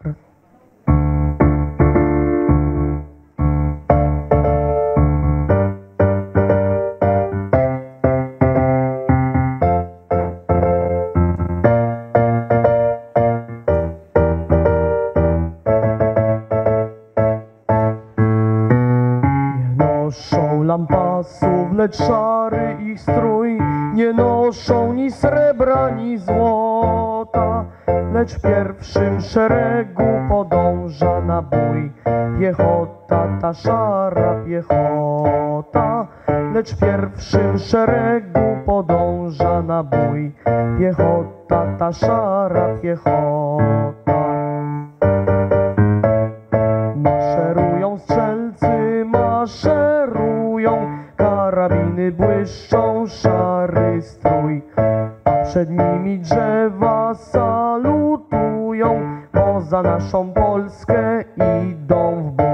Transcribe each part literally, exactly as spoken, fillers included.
Lampasów, lecz szary ich strój, nie noszą ni srebra, ni złota, lecz w pierwszym szeregu podąża na bój piechota, ta szara piechota, lecz w pierwszym szeregu podąża na bój piechota, ta szara piechota. Maszerują strzelcy, maszerują, karabiny błyszczą, szary strój, a przed nimi drzewa salutują, bo za naszą Polskę idą w bój.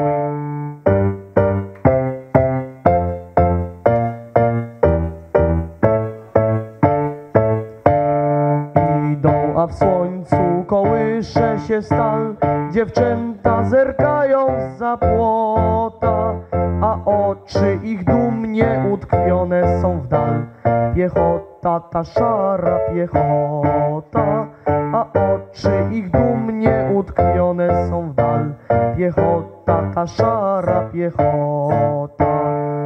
Idą, a w słońcu kołysze się stal, dziewczęta zerkają zza płota, a oczy ich dumnie utkwione są w dal. Piechota, ta szara piechota, a oczy ich dumnie utkwione są w dal. Piechota, ta szara piechota.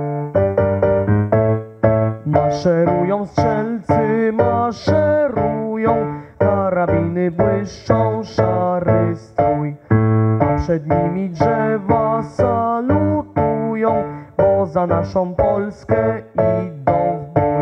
Maszerują strzelcy, maszerują, karabiny błyszczą, szary strój, a przed nimi drzewa salutują, bo za naszą Polskę idą w bój.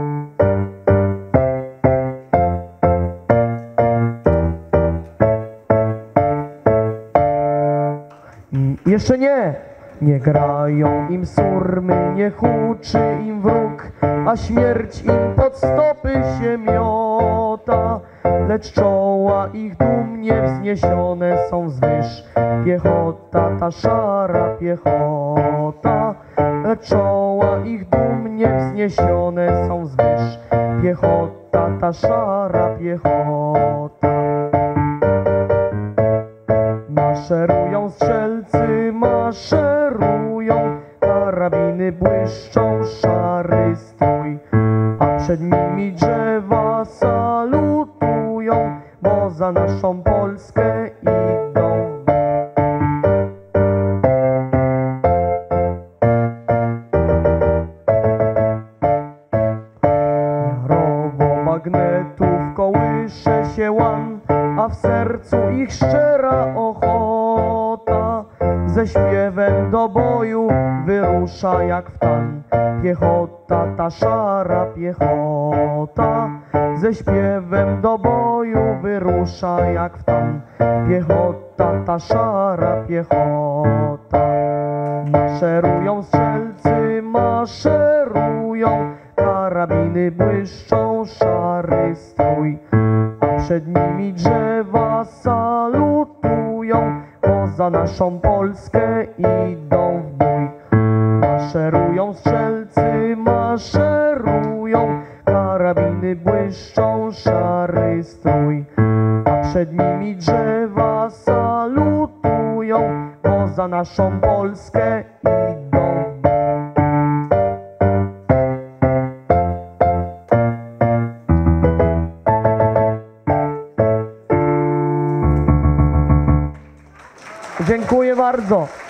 I jeszcze nie! Nie grają im surmy, nie huczy im wróg, a śmierć im pod stopy się miota, lecz czoła ich dumnie wzniesione są wzwyż. Piechota, ta szara piechota, lecz czoła ich dumnie wzniesione są wzwyż. Piechota, ta szara piechota. Maszerują strzelcy, maszerują, karabiny błyszczą, szary strój, a przed nimi drzewa salutują, bo za naszą Polskę idą. Jarowo magnetów kołysze się łan, a w sercu ich szczera ochota, ze śpiewem do boju wyrusza jak w tan. Piechota, ta szara piechota, ze śpiewem do boju wyrusza jak w tan. Piechota, ta szara piechota. Maszerują strzelcy, maszerują, karabiny błyszczą, szary strój, a przed nimi drzewa salutują, bo za naszą Polskę idą w bój. Maszerują strzelcy, maszerują, karabiny błyszczą, szary strój, a przed nimi drzewa salutują, bo za naszą Polskę idą. Dziękuję bardzo.